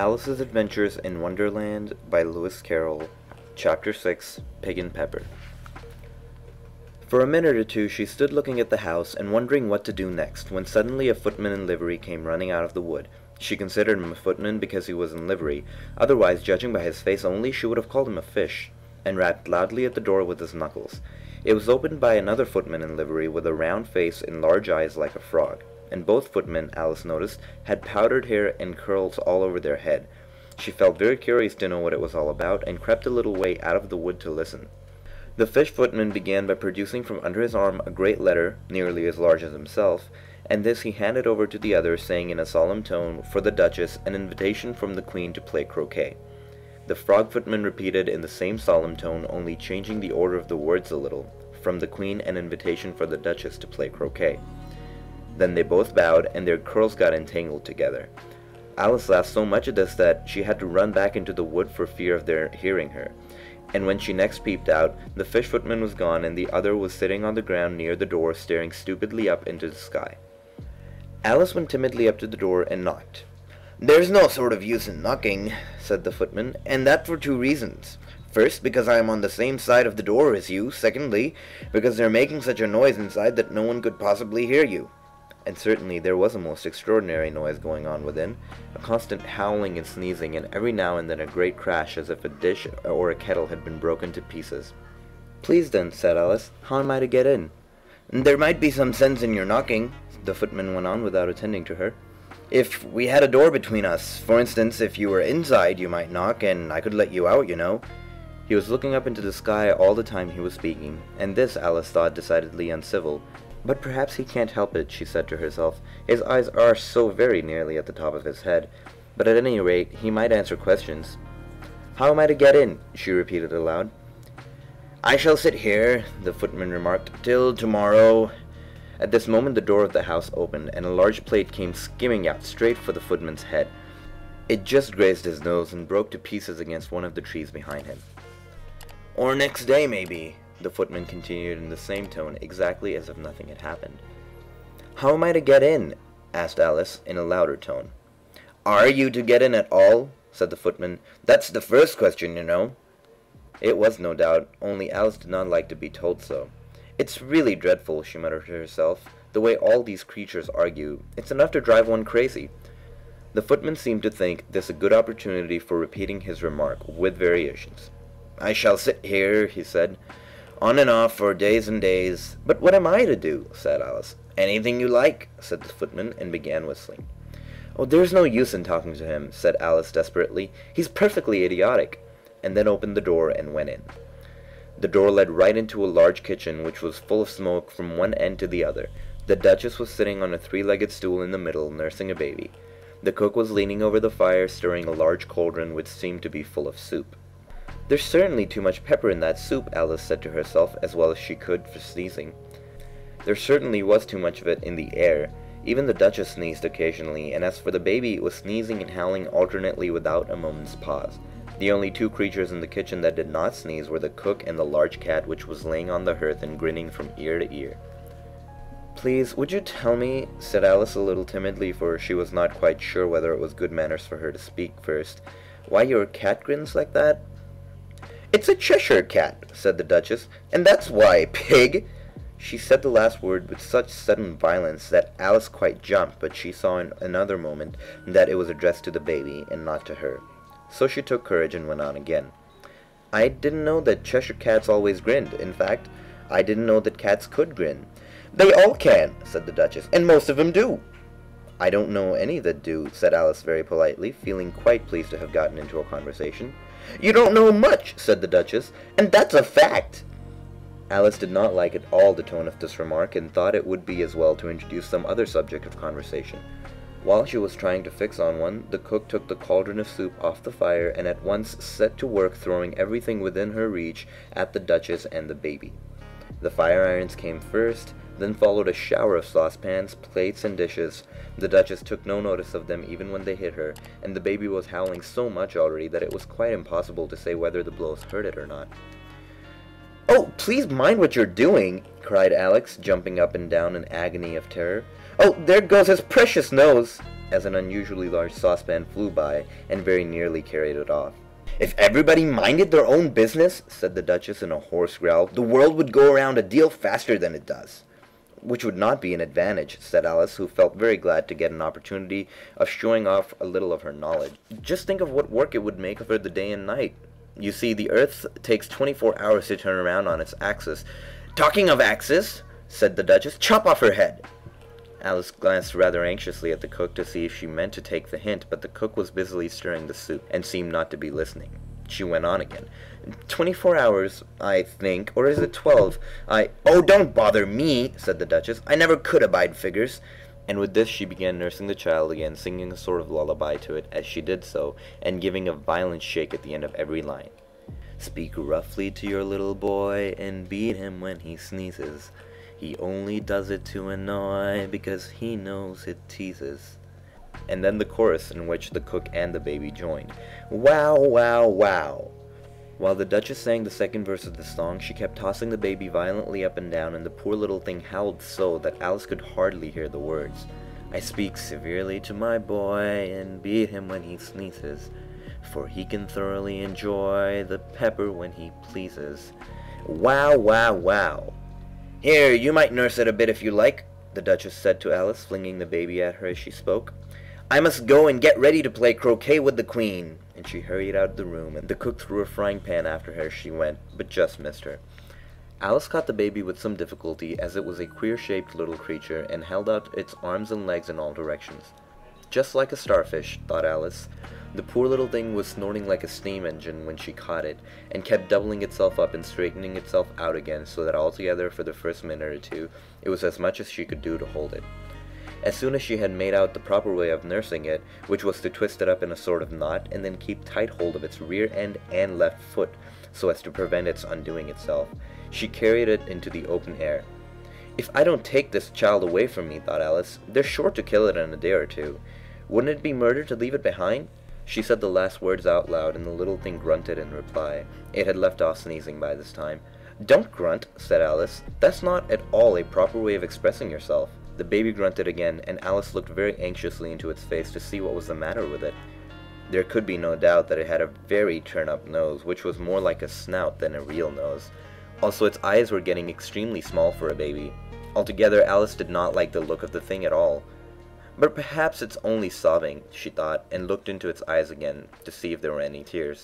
Alice's Adventures in Wonderland by Lewis Carroll, Chapter 6, Pig and Pepper. For a minute or two she stood looking at the house and wondering what to do next, when suddenly a footman in livery came running out of the wood. She considered him a footman because he was in livery, otherwise, judging by his face only, she would have called him a fish, and rapped loudly at the door with his knuckles. It was opened by another footman in livery with a round face and large eyes like a frog, and both footmen, Alice noticed, had powdered hair and curls all over their head. She felt very curious to know what it was all about, and crept a little way out of the wood to listen. The fish footman began by producing from under his arm a great letter, nearly as large as himself, and this he handed over to the other, saying in a solemn tone, for the Duchess, an invitation from the Queen to play croquet. The frog footman repeated in the same solemn tone, only changing the order of the words a little, from the Queen, an invitation for the Duchess to play croquet. Then they both bowed, and their curls got entangled together. Alice laughed so much at this that she had to run back into the wood for fear of their hearing her. And when she next peeped out, the fish footman was gone, and the other was sitting on the ground near the door, staring stupidly up into the sky. Alice went timidly up to the door and knocked. "There's no sort of use in knocking," said the footman, "and that for two reasons. First, because I am on the same side of the door as you. Secondly, because they're making such a noise inside that no one could possibly hear you." And certainly there was a most extraordinary noise going on within, a constant howling and sneezing, and every now and then a great crash as if a dish or a kettle had been broken to pieces. "Please then," said Alice, "how am I to get in?" "There might be some sense in your knocking," the footman went on without attending to her. "If we had a door between us, for instance, if you were inside you might knock, and I could let you out, you know." He was looking up into the sky all the time he was speaking, and this Alice thought decidedly uncivil. "But perhaps he can't help it," she said to herself. "His eyes are so very nearly at the top of his head. But at any rate, he might answer questions." "How am I to get in?" she repeated aloud. "I shall sit here," the footman remarked, "till tomorrow." At this moment the door of the house opened, and a large plate came skimming out straight for the footman's head. It just grazed his nose and broke to pieces against one of the trees behind him. "Or next day, maybe," the footman continued in the same tone, exactly as if nothing had happened. "How am I to get in?" asked Alice, in a louder tone. "Are you to get in at all?" said the footman. "That's the first question, you know." It was, no doubt, only Alice did not like to be told so. "It's really dreadful," she muttered to herself, "the way all these creatures argue. It's enough to drive one crazy." The footman seemed to think this a good opportunity for repeating his remark, with variations. "I shall sit here," he said, "on and off for days and days." "But what am I to do?" said Alice. "Anything you like," said the footman, and began whistling. "Oh, there's no use in talking to him," said Alice desperately. "He's perfectly idiotic," and then opened the door and went in. The door led right into a large kitchen, which was full of smoke from one end to the other. The Duchess was sitting on a three-legged stool in the middle, nursing a baby. The cook was leaning over the fire, stirring a large cauldron which seemed to be full of soup. "There's certainly too much pepper in that soup," Alice said to herself, as well as she could for sneezing. There certainly was too much of it in the air. Even the Duchess sneezed occasionally, and as for the baby, it was sneezing and howling alternately without a moment's pause. The only two creatures in the kitchen that did not sneeze were the cook and the large cat, which was laying on the hearth and grinning from ear to ear. "Please, would you tell me," said Alice a little timidly, for she was not quite sure whether it was good manners for her to speak first, "why your cat grins like that?" "It's a Cheshire cat," said the Duchess, "and that's why, pig." She said the last word with such sudden violence that Alice quite jumped, but she saw in another moment that it was addressed to the baby, and not to her. So she took courage and went on again. "I didn't know that Cheshire cats always grinned. In fact, I didn't know that cats could grin." "They all can," said the Duchess, "and most of them do." "I don't know any that do," said Alice very politely, feeling quite pleased to have gotten into a conversation. "You don't know much," said the Duchess, "and that's a fact." Alice did not like at all the tone of this remark, and thought it would be as well to introduce some other subject of conversation. While she was trying to fix on one, the cook took the cauldron of soup off the fire and at once set to work throwing everything within her reach at the Duchess and the baby. The fire irons came first, then followed a shower of saucepans, plates, and dishes. The Duchess took no notice of them even when they hit her, and the baby was howling so much already that it was quite impossible to say whether the blows hurt it or not. "Oh, please mind what you're doing," cried Alex, jumping up and down in agony of terror. "Oh, there goes his precious nose." as an unusually large saucepan flew by and very nearly carried it off. "If everybody minded their own business," said the Duchess in a hoarse growl, "the world would go around a deal faster than it does." "Which would not be an advantage," said Alice, who felt very glad to get an opportunity of showing off a little of her knowledge. "Just think of what work it would make for the day and night. You see, the Earth takes 24 hours to turn around on its axis." "Talking of axis," said the Duchess, "chop off her head." Alice glanced rather anxiously at the cook to see if she meant to take the hint, but the cook was busily stirring the soup, and seemed not to be listening. She went on again. 24 hours, I think, or is it 12? Oh, don't bother me," said the Duchess. "I never could abide figures." And with this she began nursing the child again, singing a sort of lullaby to it as she did so, and giving a violent shake at the end of every line. "Speak roughly to your little boy, and beat him when he sneezes. He only does it to annoy, because he knows it teases." And then the chorus, in which the cook and the baby joined. "Wow, wow, wow." While the Duchess sang the second verse of the song, she kept tossing the baby violently up and down, and the poor little thing howled so that Alice could hardly hear the words. "I speak severely to my boy, and beat him when he sneezes, for he can thoroughly enjoy the pepper when he pleases." Wow, wow, wow. "Here, you might nurse it a bit if you like," the Duchess said to Alice, flinging the baby at her as she spoke. "I must go and get ready to play croquet with the Queen." And she hurried out of the room, and the cook threw a frying pan after her as she went, but just missed her. Alice caught the baby with some difficulty, as it was a queer-shaped little creature, and held out its arms and legs in all directions. Just like a starfish, thought Alice. The poor little thing was snorting like a steam engine when she caught it, and kept doubling itself up and straightening itself out again, so that altogether for the first minute or two it was as much as she could do to hold it. As soon as she had made out the proper way of nursing it, which was to twist it up in a sort of knot, and then keep tight hold of its rear end and left foot, so as to prevent its undoing itself, she carried it into the open air. "If I don't take this child away from me," thought Alice, "they're sure to kill it in a day or two. Wouldn't it be murder to leave it behind?" She said the last words out loud, and the little thing grunted in reply. It had left off sneezing by this time. "Don't grunt," said Alice. "That's not at all a proper way of expressing yourself." The baby grunted again, and Alice looked very anxiously into its face to see what was the matter with it. There could be no doubt that it had a very turn-up nose, which was more like a snout than a real nose. Also, its eyes were getting extremely small for a baby. Altogether, Alice did not like the look of the thing at all. But perhaps it's only sobbing, she thought, and looked into its eyes again to see if there were any tears.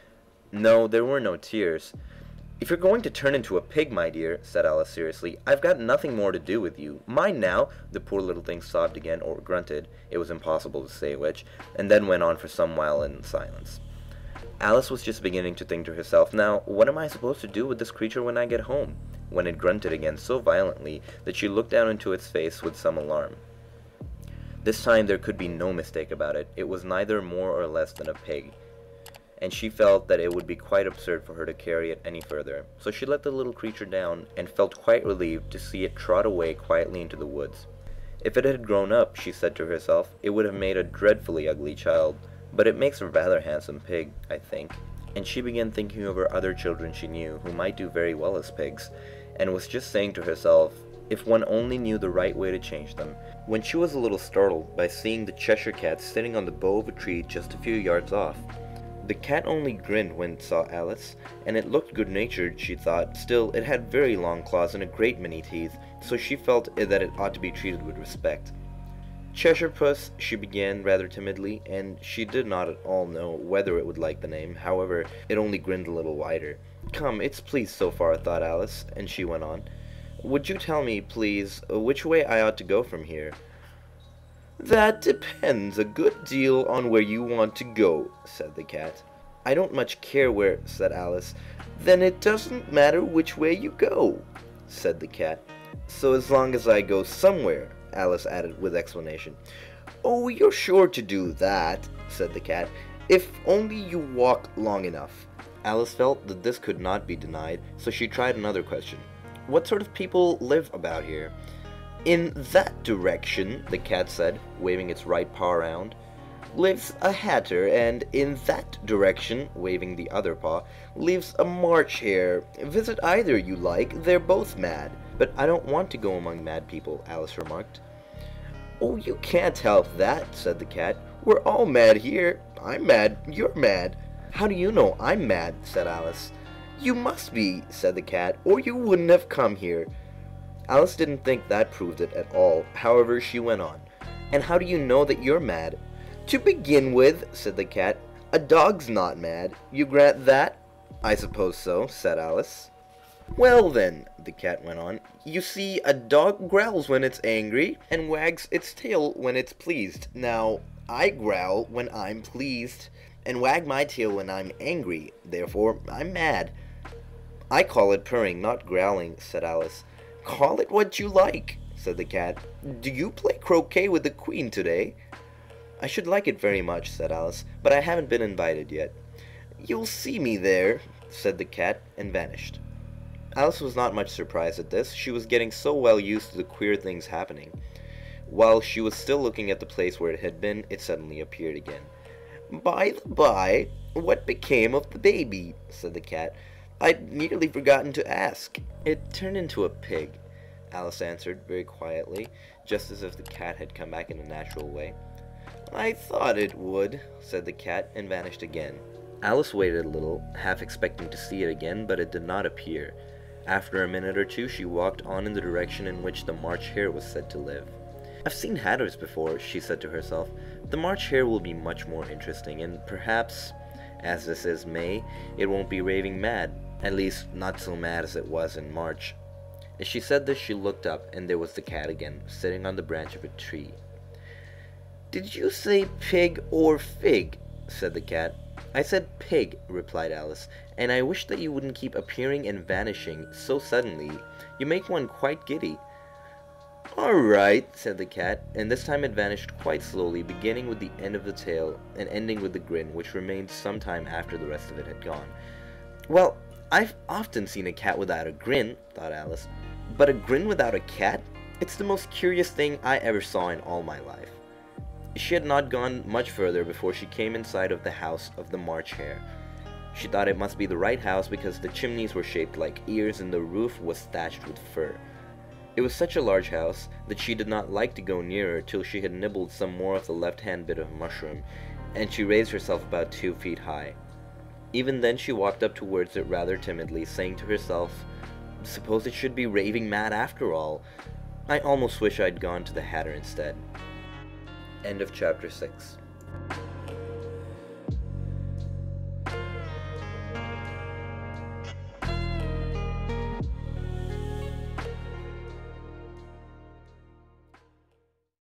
No, there were no tears. "If you're going to turn into a pig, my dear," said Alice seriously, "I've got nothing more to do with you. Mind now." The poor little thing sobbed again, or grunted, it was impossible to say which, and then went on for some while in silence. Alice was just beginning to think to herself, "Now, what am I supposed to do with this creature when I get home?" when it grunted again so violently that she looked down into its face with some alarm. This time there could be no mistake about it. It was neither more or less than a pig, and she felt that it would be quite absurd for her to carry it any further. So she let the little creature down, and felt quite relieved to see it trot away quietly into the woods. If it had grown up, she said to herself, it would have made a dreadfully ugly child, but it makes a rather handsome pig, I think. And she began thinking of her other children she knew, who might do very well as pigs, and was just saying to herself, if one only knew the right way to change them, when she was a little startled by seeing the Cheshire Cat sitting on the bough of a tree just a few yards off. The cat only grinned when it saw Alice, and it looked good-natured, she thought. Still, it had very long claws and a great many teeth, so she felt that it ought to be treated with respect. "Cheshire Puss," she began rather timidly, and she did not at all know whether it would like the name. However, it only grinned a little wider. "Come, it's pleased so far," thought Alice, and she went on. "Would you tell me, please, which way I ought to go from here?" "That depends a good deal on where you want to go," said the cat. "I don't much care where," said Alice. "Then it doesn't matter which way you go," said the cat. "So as long as I go somewhere," Alice added with explanation. "Oh, you're sure to do that," said the cat, "if only you walk long enough." Alice felt that this could not be denied, so she tried another question. "What sort of people live about here?" "In that direction," the cat said, waving its right paw around, "lives a hatter, and in that direction," waving the other paw, "lives a March hare. Visit either you like, they're both mad." "But I don't want to go among mad people," Alice remarked. "Oh, you can't help that," said the cat. "We're all mad here. I'm mad, you're mad." "How do you know I'm mad?" said Alice. "You must be," said the cat, "or you wouldn't have come here." Alice didn't think that proved it at all. However, she went on. "And how do you know that you're mad?" "To begin with," said the cat, "a dog's not mad. You grant that?" "I suppose so," said Alice. "Well then," the cat went on, "you see, a dog growls when it's angry, and wags its tail when it's pleased. Now, I growl when I'm pleased, and wag my tail when I'm angry. Therefore, I'm mad." "I call it purring, not growling," said Alice. "Call it what you like," said the cat. "Do you play croquet with the queen today?" "I should like it very much," said Alice, "but I haven't been invited yet." "You'll see me there," said the cat, and vanished. Alice was not much surprised at this. She was getting so well used to the queer things happening. While she was still looking at the place where it had been, it suddenly appeared again. "By the by, what became of the baby?" said the cat. "I'd nearly forgotten to ask." "It turned into a pig," Alice answered very quietly, just as if the cat had come back in a natural way. "I thought it would," said the cat, and vanished again. Alice waited a little, half expecting to see it again, but it did not appear. After a minute or two, she walked on in the direction in which the March Hare was said to live. "I've seen hatters before," she said to herself. "The March Hare will be much more interesting, and perhaps, as this is May, it won't be raving mad. At least, not so mad as it was in March." As she said this, she looked up, and there was the cat again, sitting on the branch of a tree. "Did you say pig or fig?" said the cat. "I said pig," replied Alice, "and I wish that you wouldn't keep appearing and vanishing so suddenly. You make one quite giddy." "All right," said the cat, and this time it vanished quite slowly, beginning with the end of the tail and ending with the grin, which remained some time after the rest of it had gone. "Well, I've often seen a cat without a grin," thought Alice, "but a grin without a cat? It's the most curious thing I ever saw in all my life." She had not gone much further before she came in sight of the house of the March Hare. She thought it must be the right house because the chimneys were shaped like ears and the roof was thatched with fur. It was such a large house that she did not like to go nearer till she had nibbled some more of the left-hand bit of mushroom, and she raised herself about 2 feet high. Even then she walked up towards it rather timidly, saying to herself, "Suppose it should be raving mad after all. I almost wish I'd gone to the Hatter instead." End of chapter 6.